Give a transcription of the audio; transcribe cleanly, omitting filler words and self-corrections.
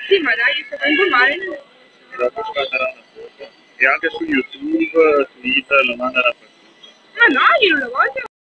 Sì, ma dai, sto vengo male. Dopo scatterà una foto. E anche su YouTube, Twitter lo manda dappertutto. Ma no, io non lo voglio.